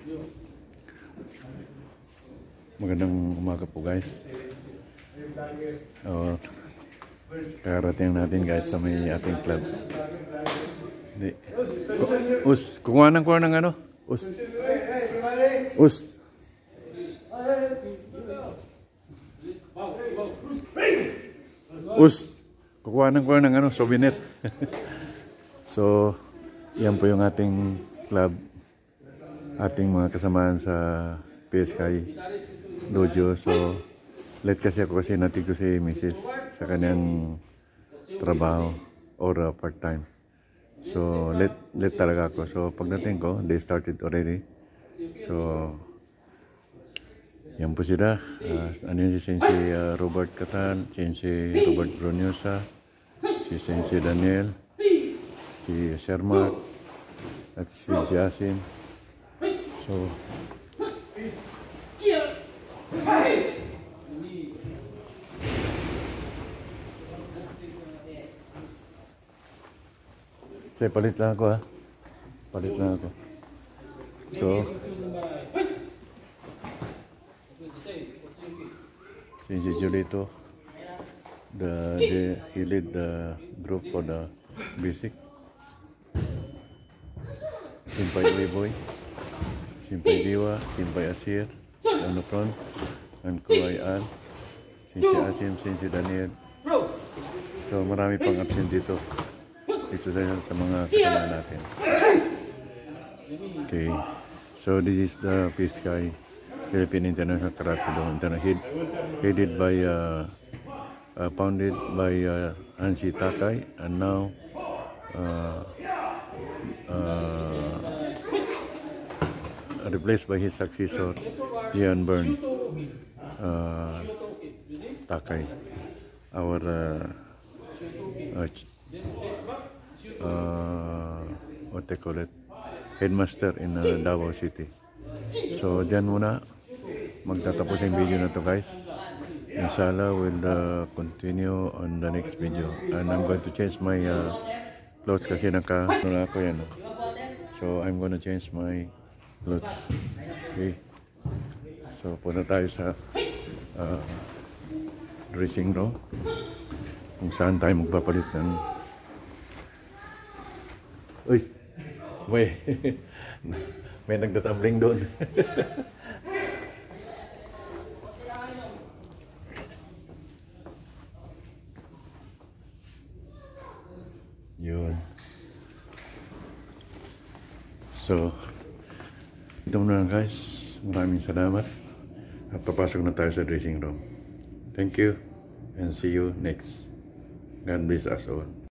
Magandang umaga po guys. Karating natin guys sa may ating club. Kukuha ng ano? Us. Kukuha ng ano, souvenir. So, yan po yung ating club. Ating mga kasamaan sa Pskai Dojo. So, late kasi ako kasi natin ko si Mrs. sa kanyang trabaho or part-time. So, late talaga ako. So, pagdating ko, they started already. So, yan po sila. Ano yun si Sensei Robert Catan, Sensei Robert Brunyosa, si Sensei Daniel, si Sir Mark, at si Yasin. So, say, palit lang ako ha. Palit lang ako. So, Sensei Julito, he lead the group for the basic. Simpay Boy, Simpay Diwa, Simpay Asir, Anopron, and Kuwai An, Sensei Asim, Sensei Daniel. So marami pang absent dito. Dito sa mga kasama natin. Okay, so this is the Pskai Philippine International Karate Do, headed by, founded by Ansi Takai, and now replaced by his successor, Ian Byrne Takai, our what they call it, headmaster in Davao City. So dyan muna magtatapos yung video na to guys. Inshallah we'll continue on the next video, and I'm going to change my clothes kasi naka ako yan. So I'm gonna change my clothes. Okay, so punta tayo sa dressing room kung saan tayo magpapalit ng may nagtatambling doon. Yun. So, ito muna guys. Maraming salamat. At papasok na tayo sa dressing room. Thank you and see you next. God bless us all.